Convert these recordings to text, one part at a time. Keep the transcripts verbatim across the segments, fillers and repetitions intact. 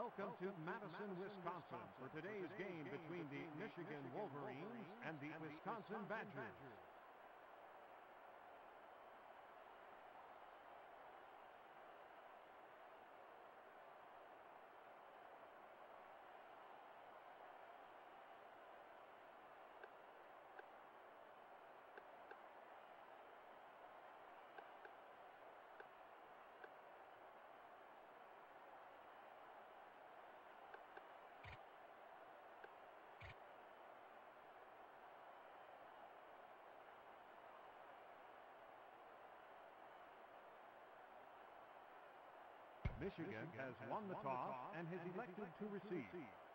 Welcome to Madison, Wisconsin for today's game between the Michigan Wolverines and the Wisconsin Badgers. Michigan has won the toss and has elected to receive.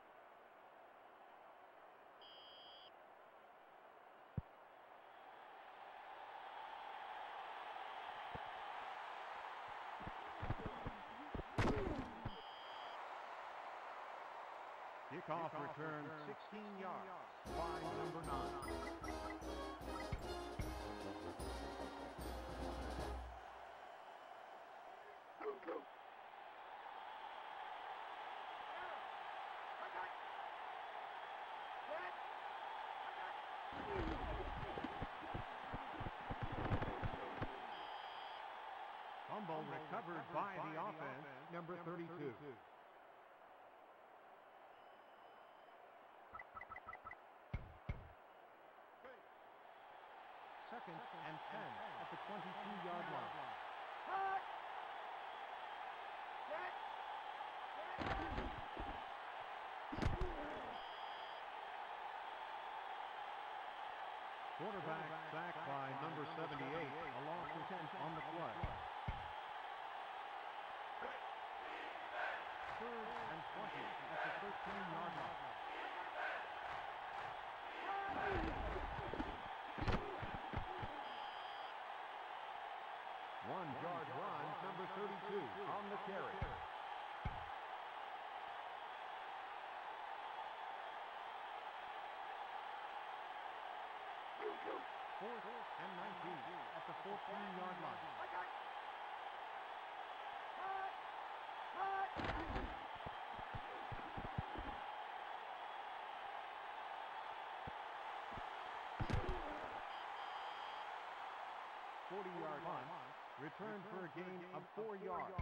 Kickoff return sixteen yards by number nine. Fumble recovered by the offense, number thirty-two. Second and ten at the twenty-two-yard line. Quarterback sacked by number seventy-eight, a loss of ten on the play. Third and twenty at the thirteen-yard line. One-yard run, number thirty-two, on the carry. Fourth and nineteen at the fourteen-yard line. forty-yard punt, returned for a gain of four yards.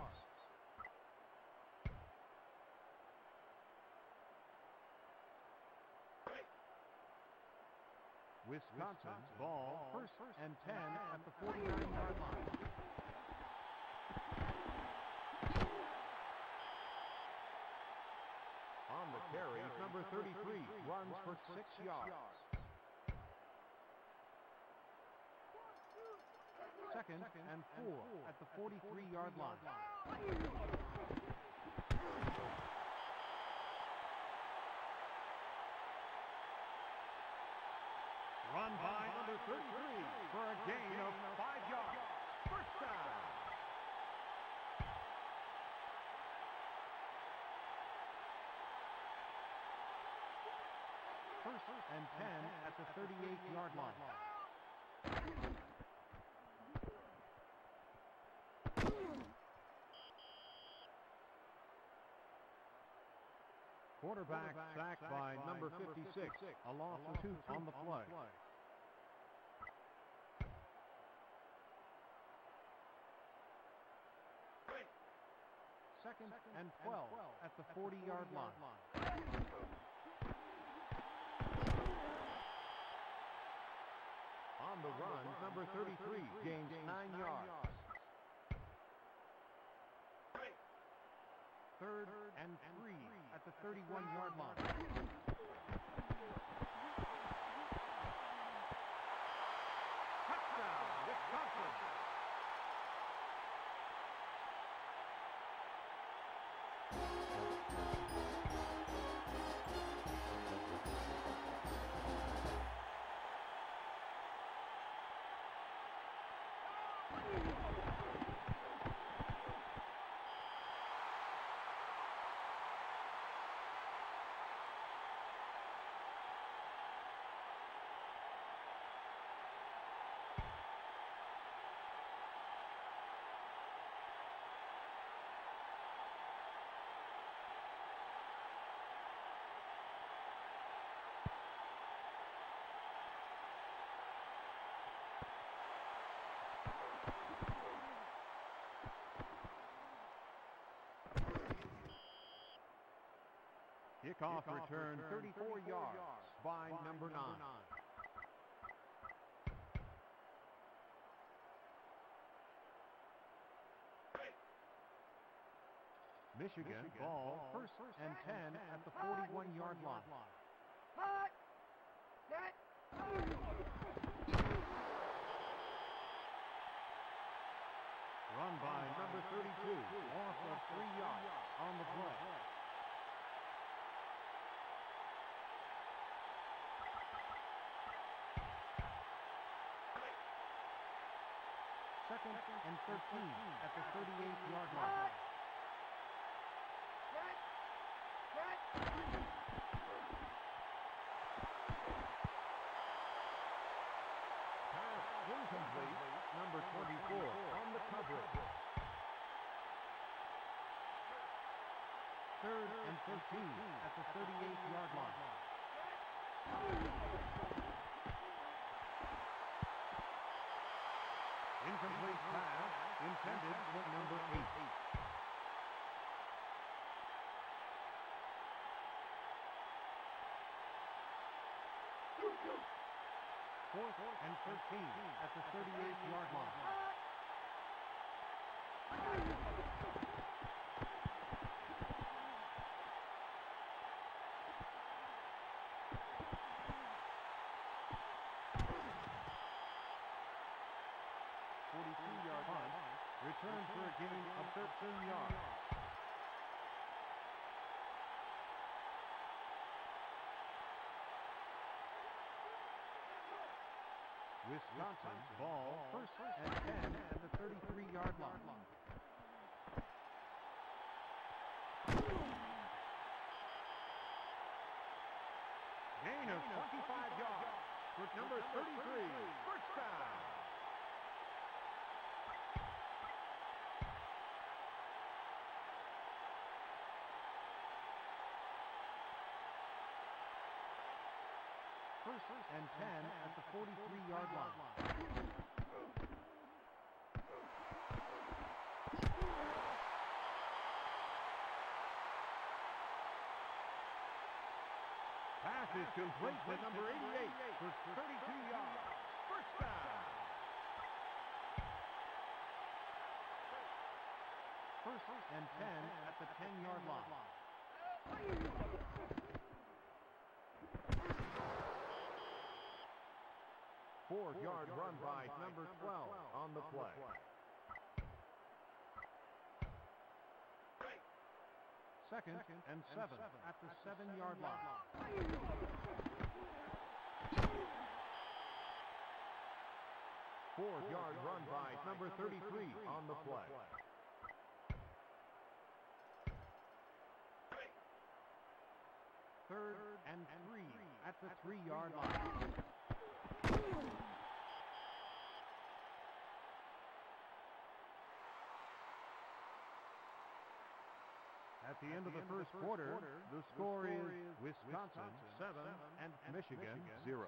Wisconsin ball, first and ten at the forty-nine-yard line. On the carry, number thirty-three runs for six yards. Second and four at the forty-three-yard line. Run by number thirty-three for a gain of five yards. First down. First and ten at the thirty-eight-yard line. Quarterback sacked by number fifty-six, a loss of two on the play. Second and twelve at the forty-yard line. On the run, number thirty-three gains nine yards. Third and three at the thirty-one-yard line. Touchdown, Wisconsin! Kickoff return thirty-four yards by number nine. Michigan ball first and ten at the forty-one yard line. Hot! Net! Run by number thirty-two, loss of three yards on the play. Second and thirteen at the thirty-eight yard line. Net! Net! Pass incomplete, number twenty-four on the coverage. Third and thirteen at the thirty-eight yard line. Incomplete pass intended for number eight. Fourth and thirteen at the thirty-eight yard line. forty-two yard punt, return for a gain of thirteen yards. Wisconsin ball first and ten at the thirty-three yard line. Gain of twenty-five yards for number thirty-three, first down. First and ten at the forty-three yard line. Pass is complete to number eighty-eight for thirty-two yards. First down. First and ten at the ten yard line. Four-yard run by number twelve on the play. Second and seven at the seven-yard line. Four-yard run by number thirty-three on the play. Third and three at the three-yard line. At the end of the first quarter, the score is Wisconsin seven and Michigan zero.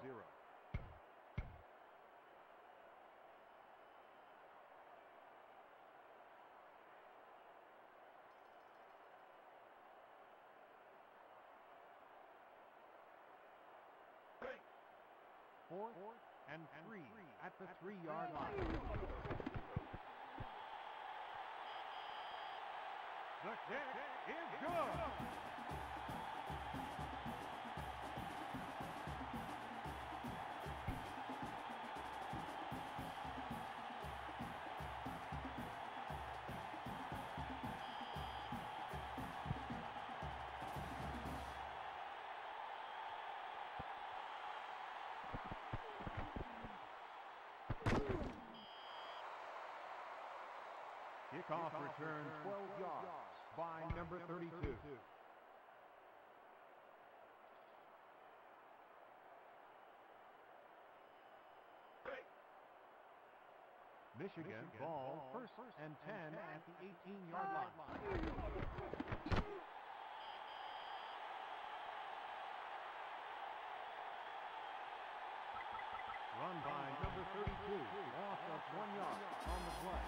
Fourth and three at the three-yard line. The kick is good. Kickoff return twelve yards by number thirty-two. Michigan ball first and ten at the eighteen-yard line. Run by number thirty-two, loss of one yard on the play.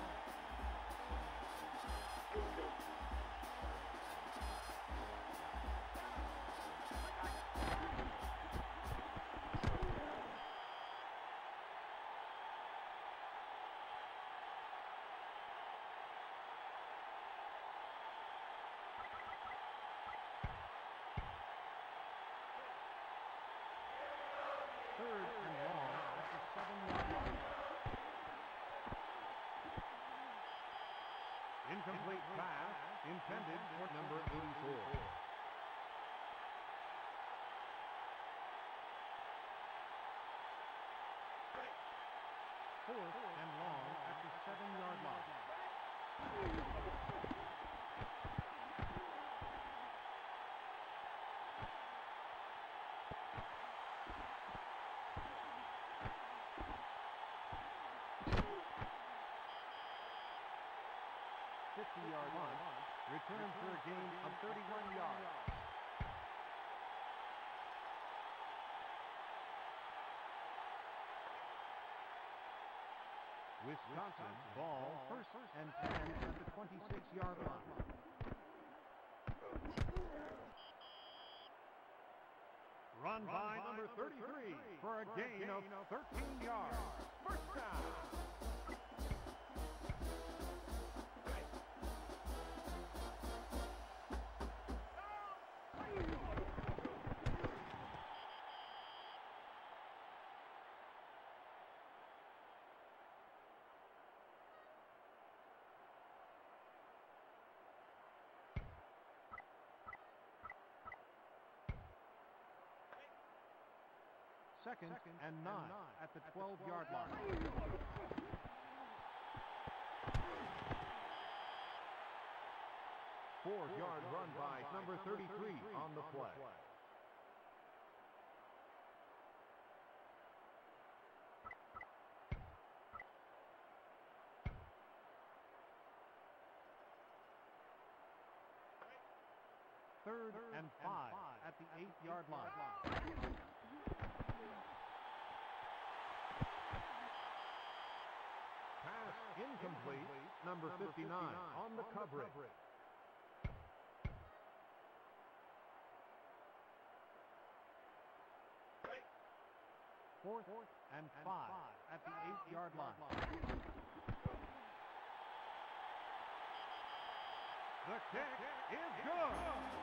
Incomplete pass intended for number eighty-four. Fourth and long at the seven-yard line. fifty-yard punt, return for a gain of thirty-one yards. Wisconsin ball first and ten at the twenty-six-yard line. Run by number thirty-three for a gain of thirteen yards. First down. Second, Second and, nine and nine at the twelve-yard line. Four-yard run by number thirty-three on the play. Third and five at the eight-yard line. Pass incomplete, number fifty-nine on the coverage. Fourth and five at the eight-yard line. The kick is good.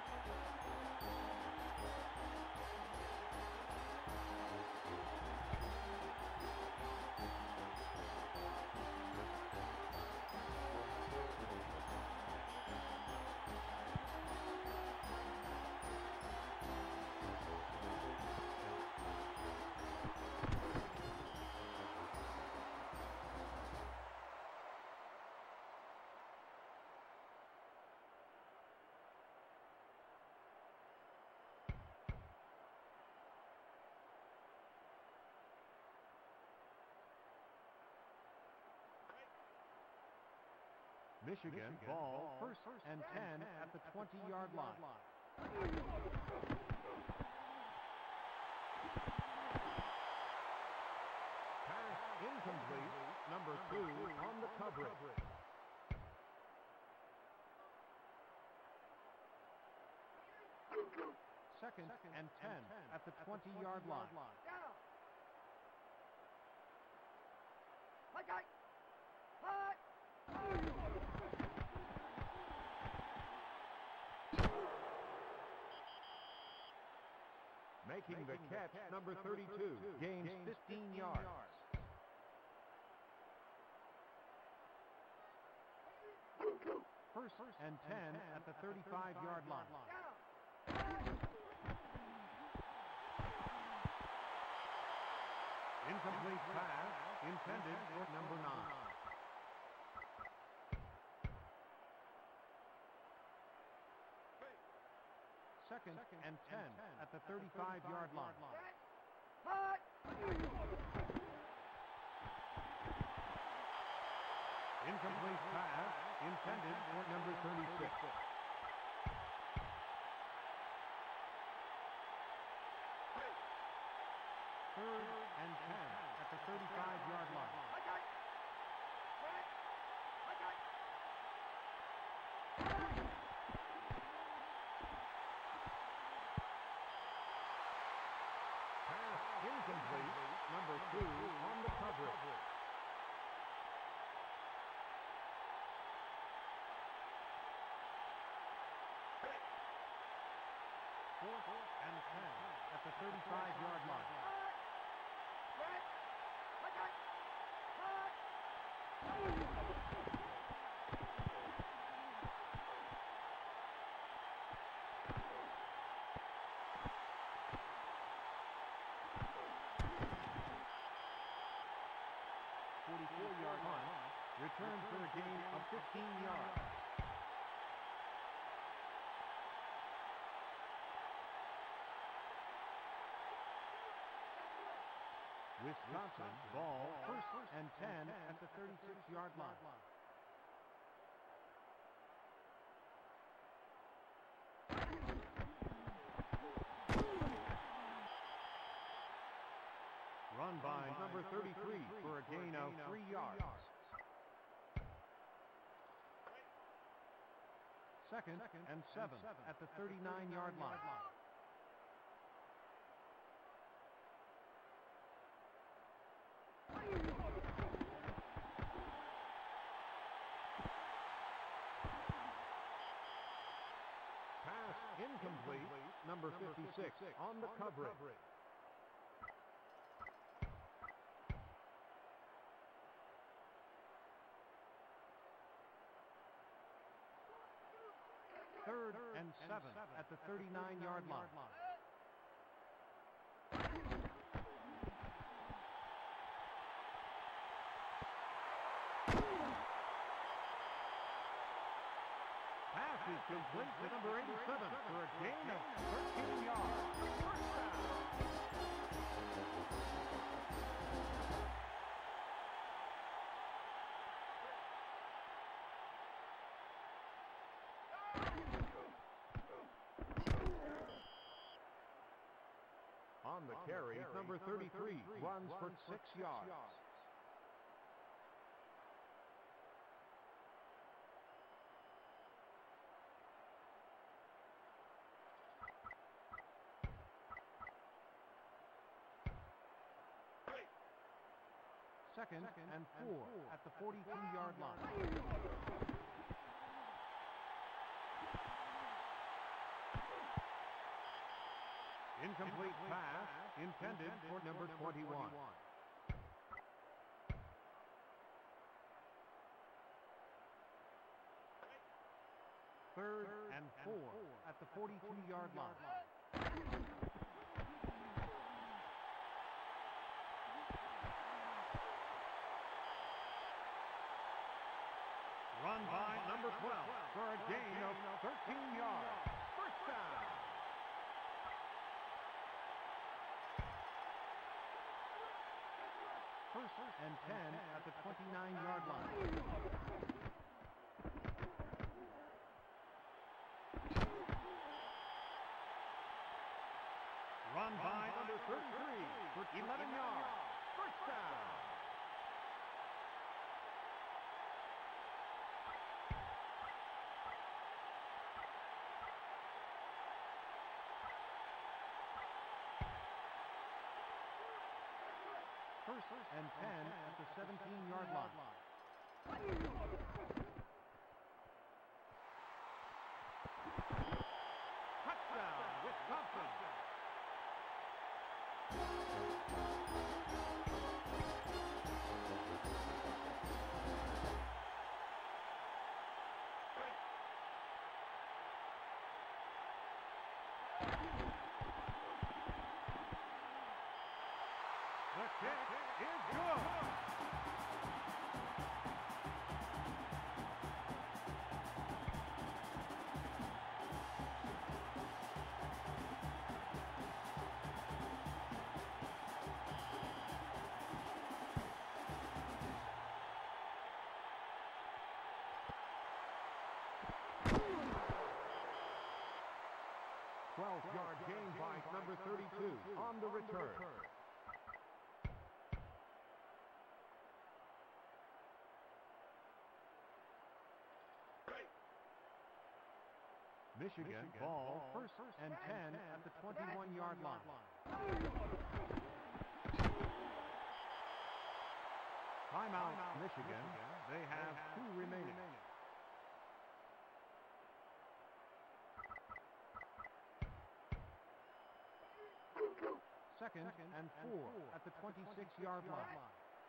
Michigan ball first and ten at the twenty-yard line. Pass incomplete, number two on the coverage. Second and ten at the twenty-yard line. Okay. Hot. Making the catch, number thirty-two, gains fifteen yards. First and ten at the thirty-five-yard line. Incomplete pass intended for number nine. Second and ten at the thirty-five-yard line. Hot. Incomplete pass intended for number thirty-six. Third and ten at the thirty-five-yard line. Okay. Right. Okay. Pass incomplete, number two on the coverage. Fourth and ten at the thirty-five-yard line. Right. Okay. Hot. punt, returned for a gain of fifteen yards. Wisconsin ball first and ten at the thirty-six yard line. Run by number thirty-three for a gain of three yards. Second and seven at the thirty-nine yard line. Pass incomplete, number fifty-six on the coverage. Third and seven at the thirty-nine yard line. Pass is complete to number eighty-seven for a gain of thirteen yards. First down. On the carry, number thirty-three runs for six yards. Second and four at the forty-two yard line. Incomplete pass intended for number twenty-one. Third and four at the forty-two yard line. Run by number twelve for a gain of thirteen yards. First down. First and ten at the twenty-nine yard line. Run by number thirty-three for eleven yards. First down. First and ten at the seventeen yard line. Touchdown, Wisconsin. The kick is good. twelve yard gain by number thirty-two on the return. Michigan ball first and ten at the twenty-one yard line. Timeout, Michigan. They have two remaining. Second and four at the twenty-six yard line.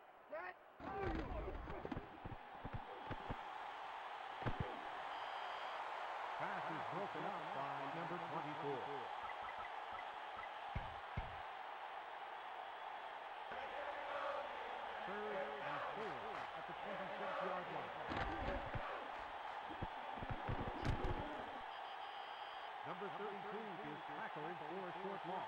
Pass is broken up by number twenty-four. Third and four at the short loss.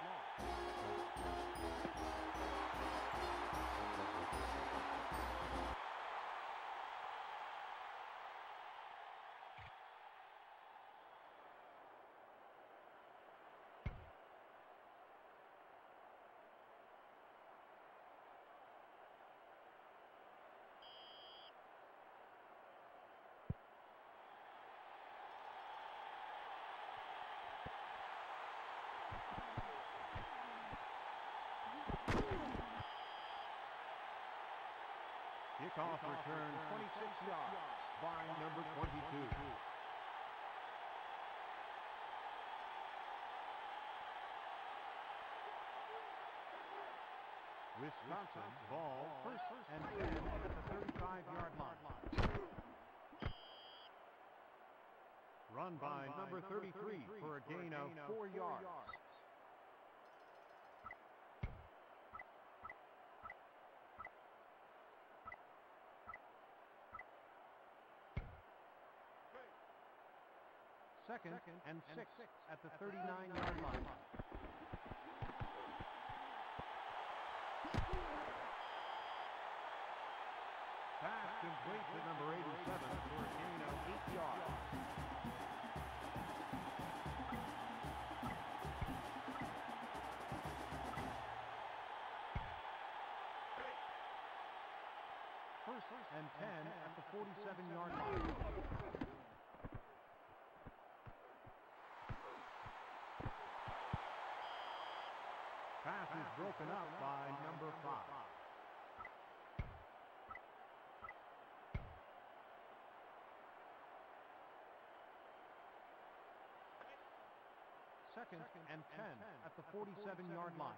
Kickoff return twenty-six yards by number twenty-two. Wisconsin ball first and ten at the thirty-five-yard line. Run by number thirty-three for a gain of four yards. Second and six at the thirty-nine-yard line. Pass complete to number eighty-seven for a gain of eight yards. First and ten at the forty-seven-yard line. Pass is broken up by number five. Second and ten at the forty-seven-yard line.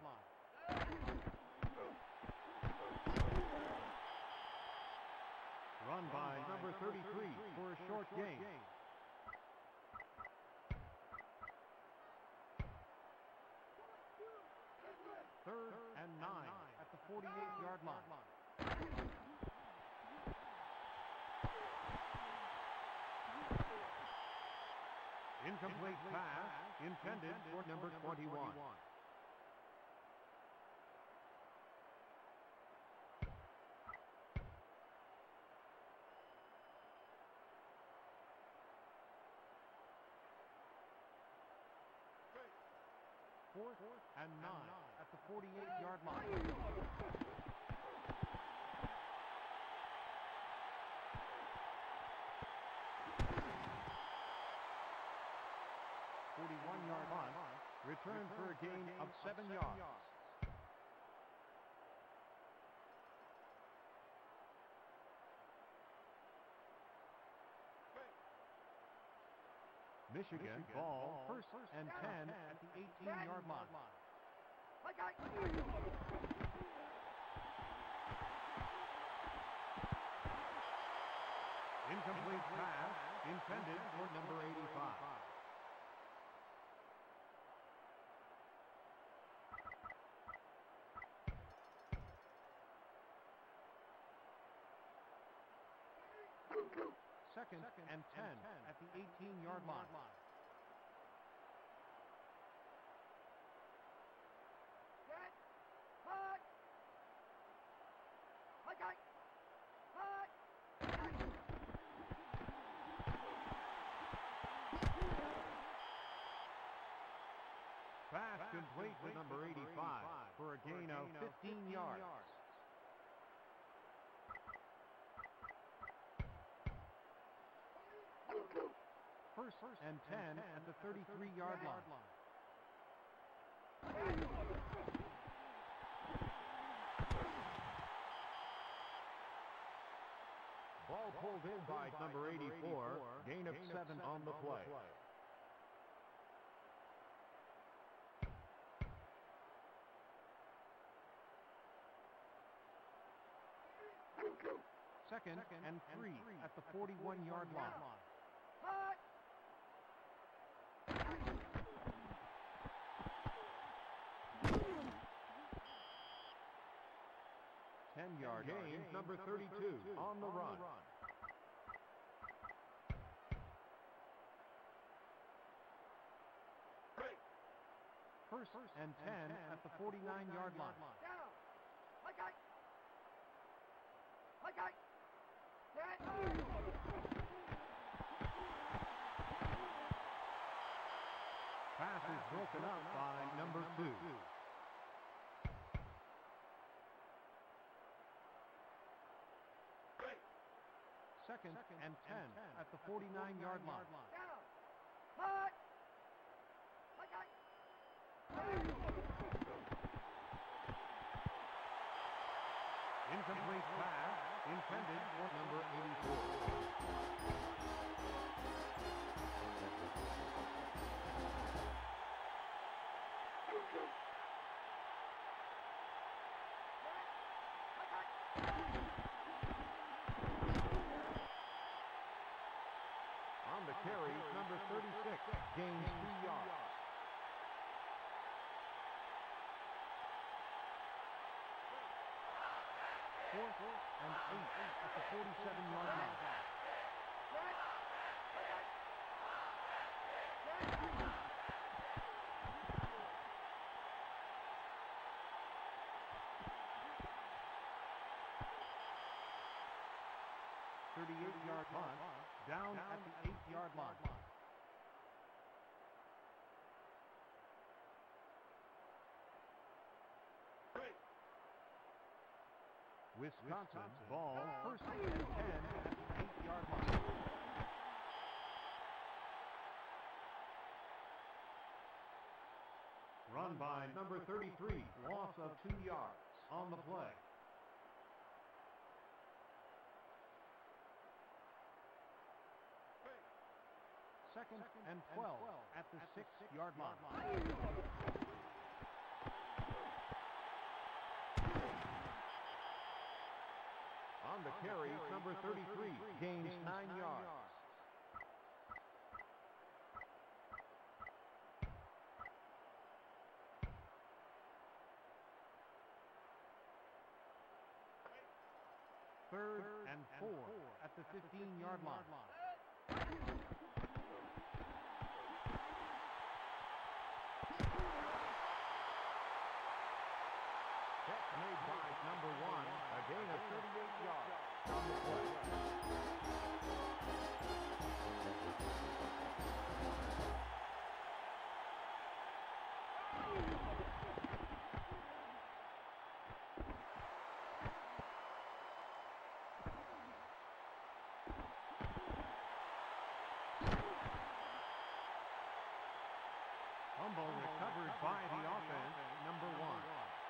Run by number thirty-three for a short gain. Third and nine at the forty-eight-yard line. Incomplete pass intended for number twenty-one. Fourth and nine at the forty-eight-yard line. forty-one-yard line. Return for a gain of seven yards. Michigan ball first and ten at the eighteen-yard line. Incomplete pass intended for number eighty-five. Second and ten at the eighteen-yard line. Set. Hut. Okay. Hut. Pass complete to number eighty-five for a gain of fifteen yards. First and ten at the thirty-three-yard line. Ball pulled in by number eighty-four, gain of seven on the play. Second and three at the forty-one-yard line. Hut. ten-yard gain, number thirty-two, on the run. First First and ten at the forty-nine-yard line. Down. Okay. Okay. Set. Pass is broken up by number two. Second and ten at the forty-nine-yard line. Down. Hut. Okay. Incomplete pass intended for number eighty-four. On the carry, number thirty-six gains three yards. Fourth and eight at the forty-seven-yard line. thirty-eight-yard punt, down at the eight-yard line. Wisconsin ball first and ten at the eight-yard line. Run by number thirty-three, loss of two yards on the play. Second and twelve at the six-yard line. On the carry, number thirty-three gains nine yards. Third and four at the fifteen-yard line. Catch made by number one, a gain of thirty-eight yards on the play. Fumble recovered by the offense, number one.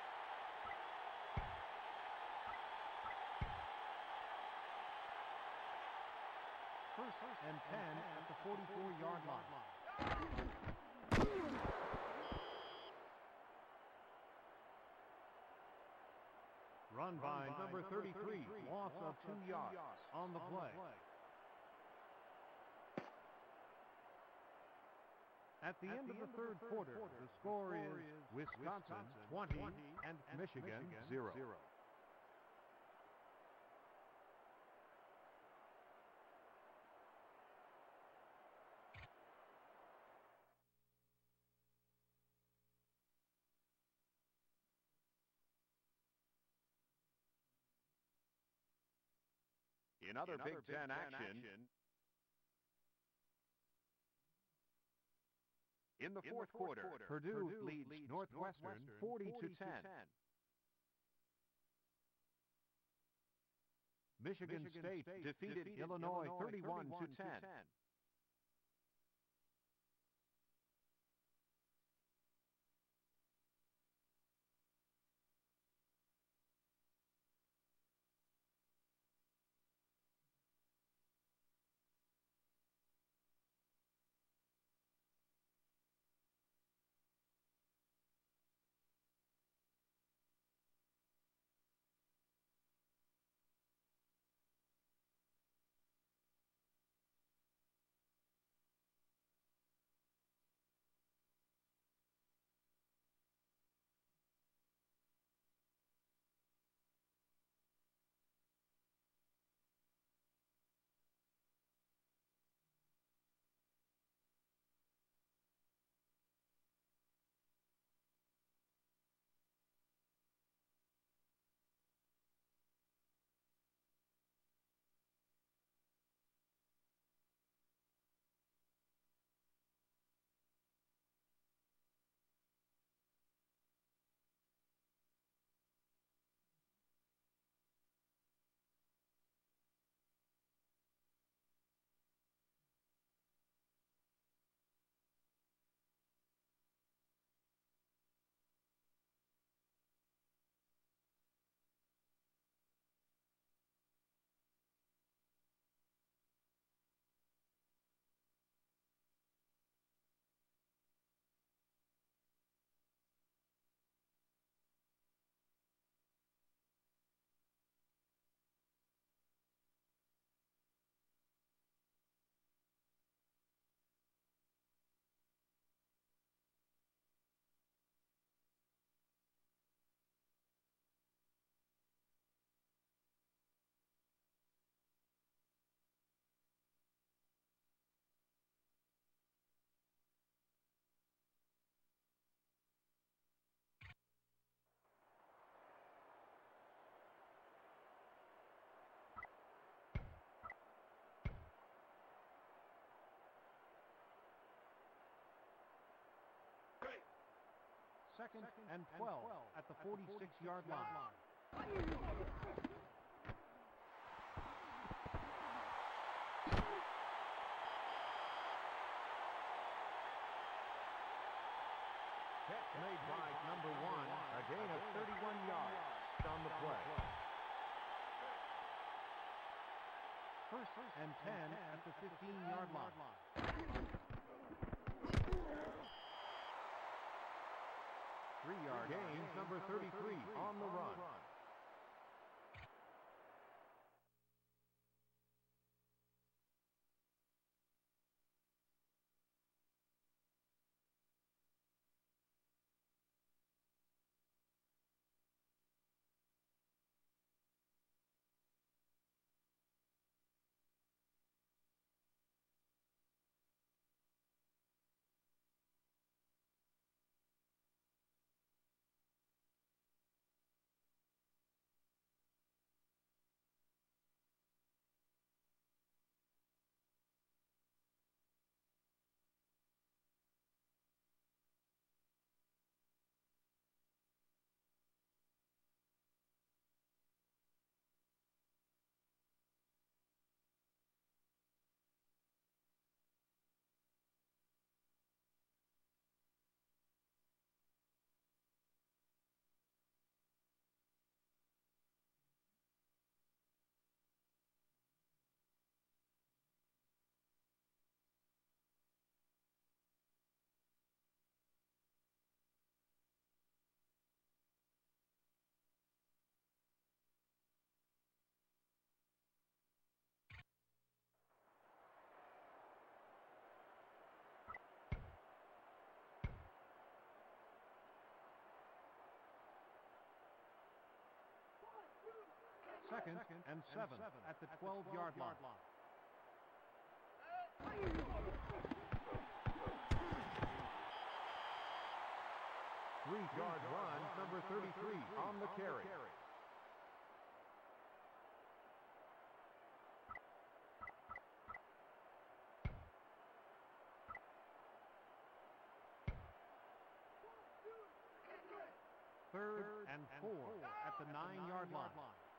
First and ten at the forty-four-yard line. Run by number thirty-three, loss of two yards on the play. At the end of the third quarter, the score is Wisconsin twenty and Michigan zero. In other Big Ten action, in the fourth quarter, Purdue leads Northwestern forty to ten. Michigan State defeated Illinois thirty-one to ten. Second and twelve at the forty-six-yard line. Catch made by number one, a gain of thirty-one yards on the play. First and ten at the fifteen-yard line. Three-yard gain, number thirty-three on the run. Second and seven at the twelve-yard line. Three-yard run, number thirty-three on the carry. Third and four at the nine-yard line.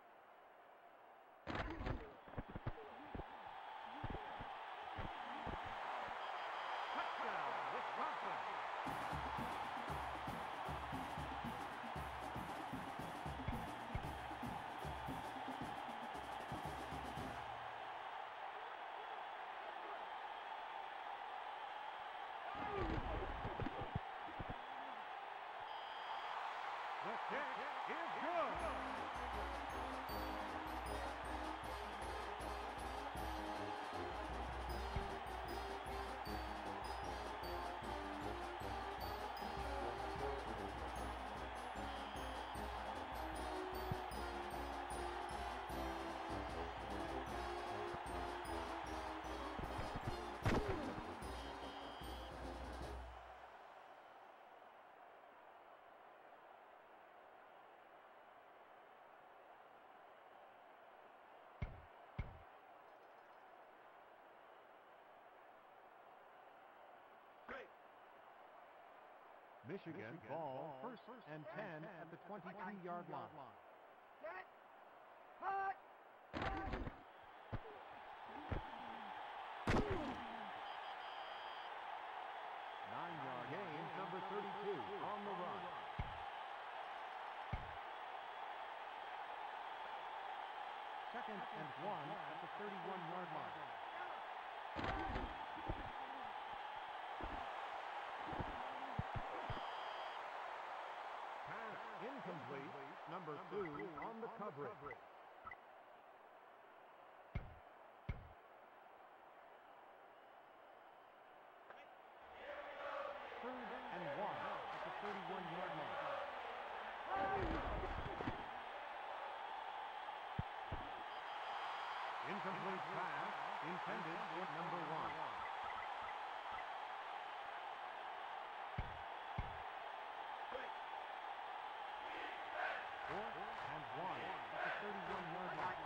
Touchdown, Wisconsin! The kick is good! Michigan, Michigan ball, ball first and ten at the twenty-two-yard line. Set. Hut. Nine-yard gain, number thirty-two on the run. Second and one at the thirty-one-yard line. Incomplete, number two on the coverage. Third and one at the thirty-one-yard line. Incomplete pass intended for number one. One at the thirty-one-yard line.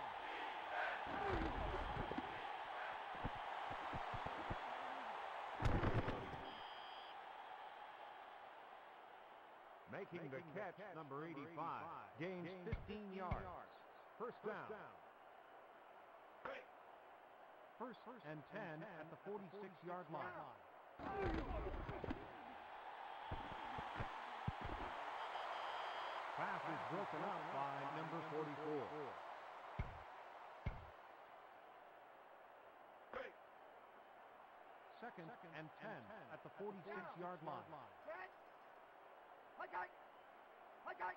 Making the catch, number eighty-five, gains fifteen yards. First down. First and ten at the forty-six-yard line. Pass is broken up by number forty-four. Second and ten at the forty-six-yard line. Okay. Okay.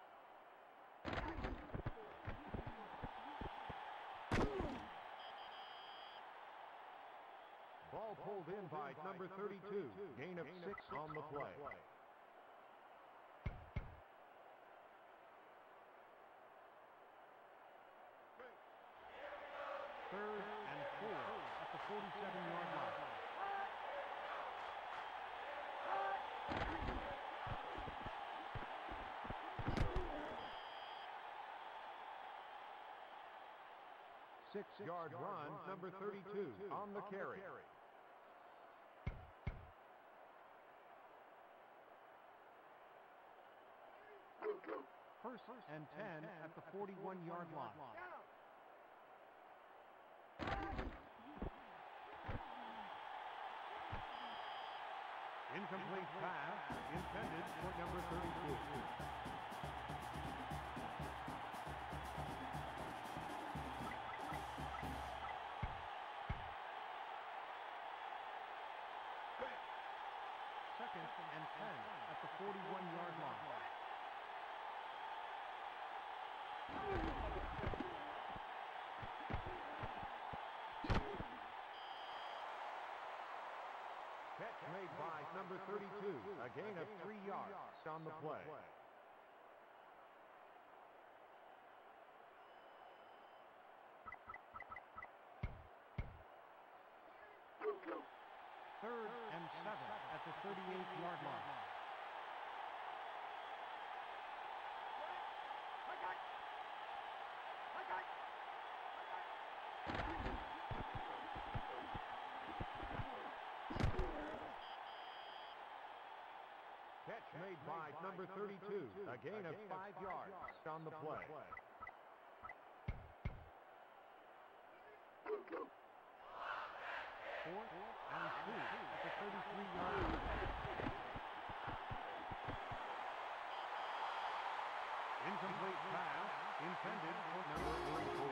Ball pulled in by number thirty-two. Gain of six on the play. Third and four at the forty-seven-yard line. Six-yard run, number thirty-two, on the carry. First and ten at the forty-one-yard line. Incomplete pass intended for number thirty-two. Second and ten at the forty-one-yard line. Catch made by number thirty-two. A gain of three yards on the play. Third and seven at the thirty-eight-yard line. Catch made by number thirty-two. A gain of five yards on the play. Fourth and two at the thirty-three-yard line. Incomplete pass intended for number eighty-four.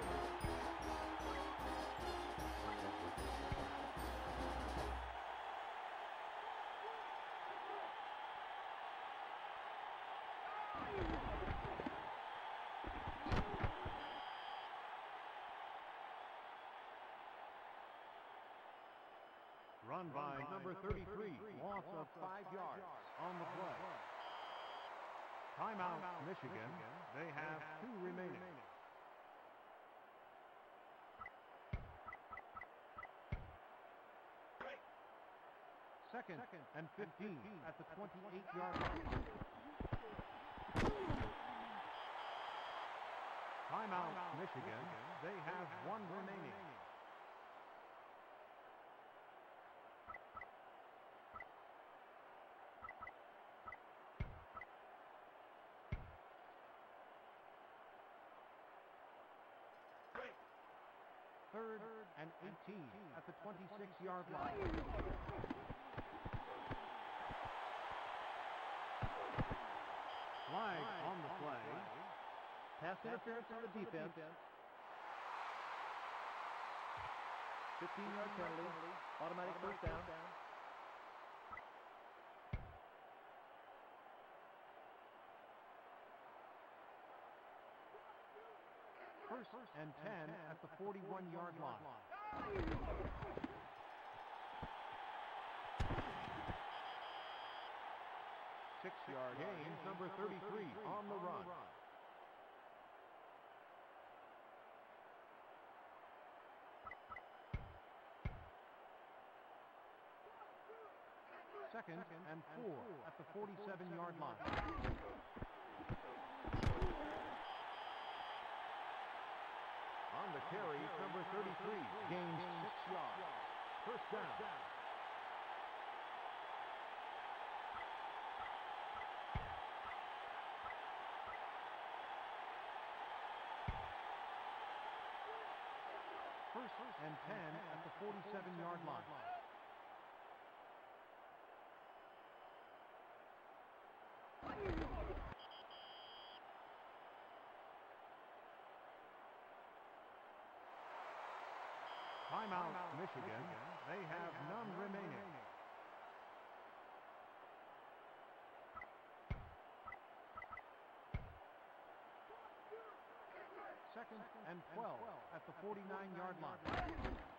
Run by number thirty-three, loss of five yards on the play. Timeout, Michigan. They have two remaining. Second and fifteen at the twenty-eight-yard line. Timeout, Michigan. They have one remaining. Third and eighteen at the twenty-six-yard line. Flag on the play. Pass interference on the defense. fifteen-yard penalty. Automatic first down. First and ten at the forty-one-yard line. Six-yard gain, number thirty-three on the run. Second and four at the forty-seven-yard line. On the carry, number thirty-three gains six yards. First down. First and ten at the forty-seven-yard line. Timeout, Michigan. They have none remaining. Second and twelve at the forty-nine-yard line.